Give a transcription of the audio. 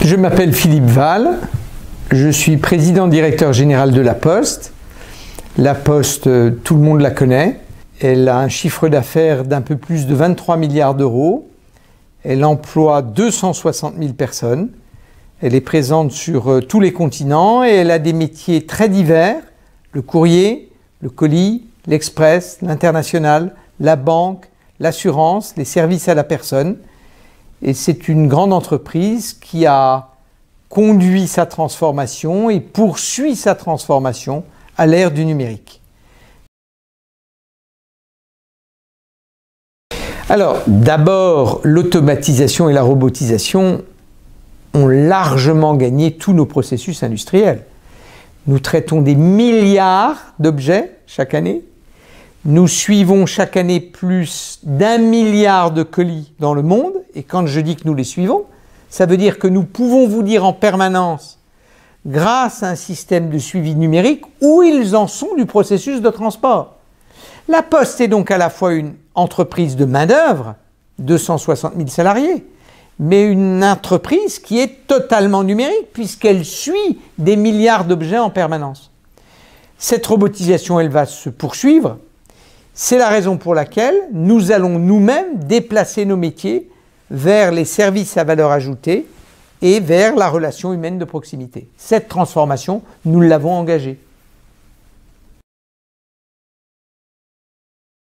Je m'appelle Philippe Val, je suis président directeur général de La Poste. La Poste, tout le monde la connaît. Elle a un chiffre d'affaires d'un peu plus de 23 milliards d'euros. Elle emploie 260 000 personnes. Elle est présente sur tous les continents et elle a des métiers très divers. Le courrier, le colis, l'express, l'international, la banque, l'assurance, les services à la personne. Et c'est une grande entreprise qui a conduit sa transformation et poursuit sa transformation à l'ère du numérique. Alors, d'abord, l'automatisation et la robotisation ont largement gagné tous nos processus industriels. Nous traitons des milliards d'objets chaque année. Nous suivons chaque année plus d'1 milliard de colis dans le monde. Et quand je dis que nous les suivons, ça veut dire que nous pouvons vous dire en permanence, grâce à un système de suivi numérique, où ils en sont du processus de transport. La Poste est donc à la fois une entreprise de main-d'œuvre, 260 000 salariés, mais une entreprise qui est totalement numérique, puisqu'elle suit des milliards d'objets en permanence. Cette robotisation, elle va se poursuivre. C'est la raison pour laquelle nous allons nous-mêmes déplacer nos métiers vers les services à valeur ajoutée et vers la relation humaine de proximité. Cette transformation, nous l'avons engagée.